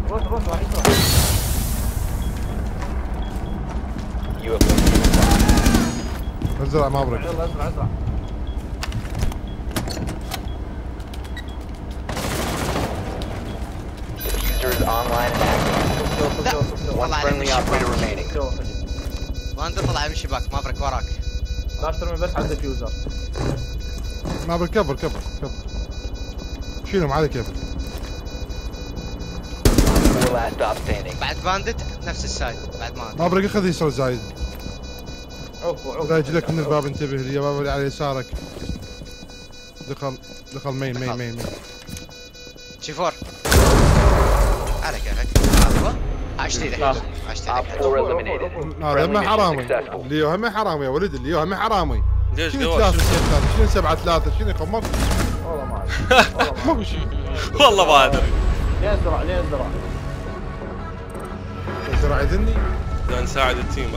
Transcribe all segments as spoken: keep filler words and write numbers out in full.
روح روح راح يطلع. ازرع ما ابرك. يلا ازرع ازرع. والله على ما انت طلع من الشباك ما ابرك وراك. لا ترمي بس على الديفيوزر. ما ابرك كفر كفر كفر. شيلهم على كيفك. بعد باندت نفس السايد بعد ما ما ابرك خذ يسار زايد. عوف عوف. لا يجي لك من الباب انتبه لي يا باب اللي على يسارك. دخل دخل مين مين مين مين. شيفور على كيفك. ايوه عشتي ذا عشتي ذا. هذا ما حرامي. اللي هم حرامي يا ولد اللي هم حرامي. ليش شنو قواش؟ ثلاثة شنو سبعة ثلاثة شنو يخمر؟ والله ما ادري. ماكو شيء. والله ما ادري. ليه زرع ليه زرع؟ زرع يذني؟ بدنا نساعد التيم.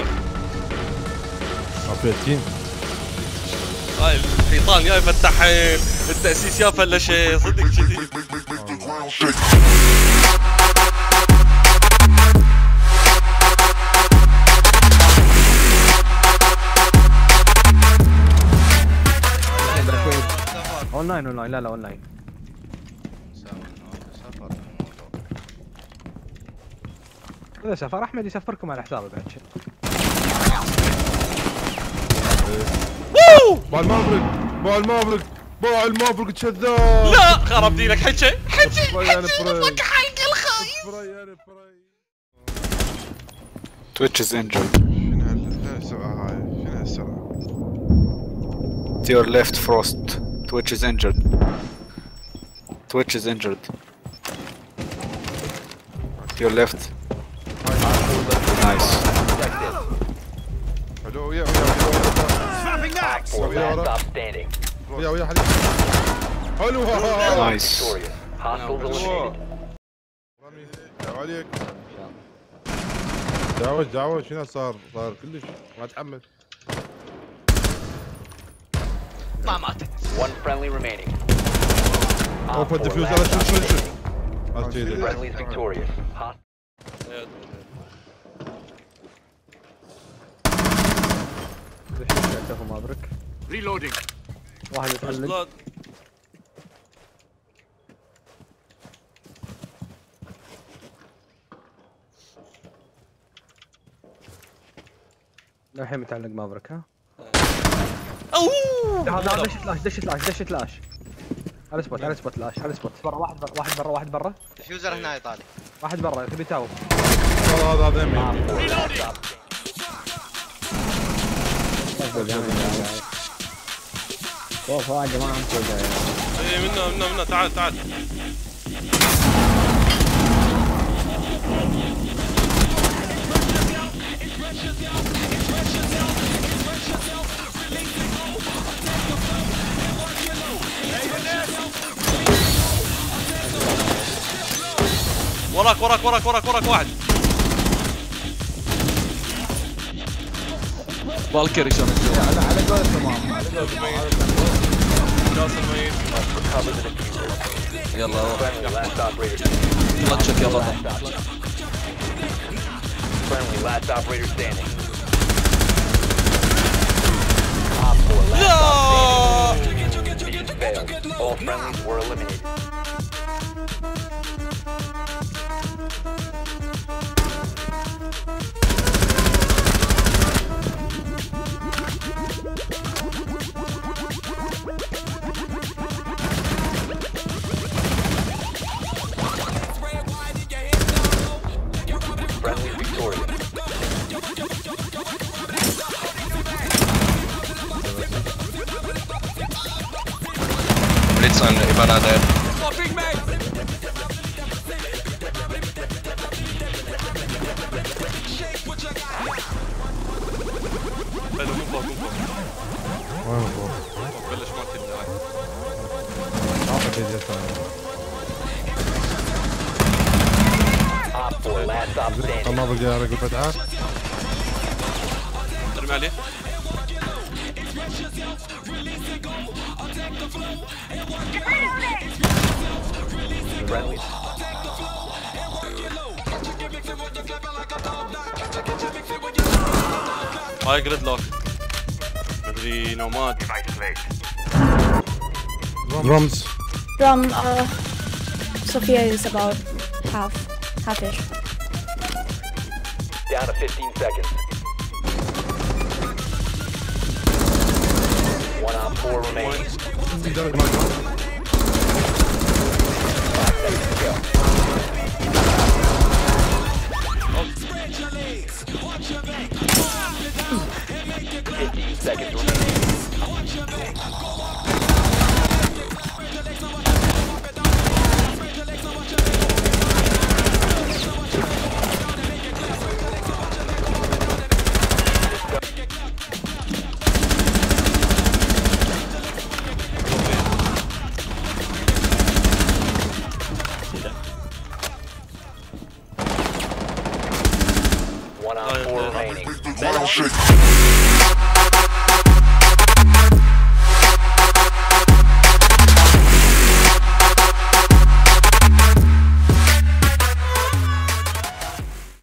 عافية التيم. هاي الحيطان يا فتحين، التأسيس يا فلشين، صدق كذي. اونلاين اونلاين لا لا اونلاين. اذا سفر احمد يسفركم على حسابه بعد شيء. باع المافرق باع المافرق باع المافرق كذاب. لا خرب دينك حكي حكي حكي فريق حق الخايف. Twitch is injured. شنو هالسرعة هاي؟ شنو هالسرعة؟ To your left, Frost. Twitch is injured. Twitch is injured. To your left. Nice. حلو ويا ويا ويا ويا حلو حلو Nice. يا عليك. دعوج دعوج شنو صار؟ صار كلش ما اتحمل. ما ماتت. One friendly remaining. اوف الديفيوزر شوف شوف شوف. Friendly is victorious. ما ادرك. Reloading. واحد يتعلق. الحين متعلق مابرك ها؟ اوه هذا دش لاش دش لاش دش لاش على سبوت على سبوت لاش على سبوت برا واحد برا واحد برا واحد برا ديفيوزر هنا ايطالي. واحد برا تبي تاوب. هذا هذا يمين. اوف يا جماعه اي منا منا منا تعال تعال. وراك وراك وراك وراك وراك واحد. بالكري شلون على على قولة تمام على قولة تمام. يلا روح كلتشك يا بطل. Friendly last operator standing. لا Mission failed. All friendlies were eliminated. Friendly victorious. Blitz on Ivana there. حلو من فوق من فوق. وين فوق؟ بلش ما كنا هاي. عافية الجسد. Op four last stop standing. ما بقى رجل فتحة. ارمي عليه. Friendly. هاي جريد لوك مدري نوماد. درمز. From uh, Sophia is about half, half-ish. Down to fifteen seconds. One on four remaining. Five seconds to go. Fifteen seconds remaining. One on four remaining.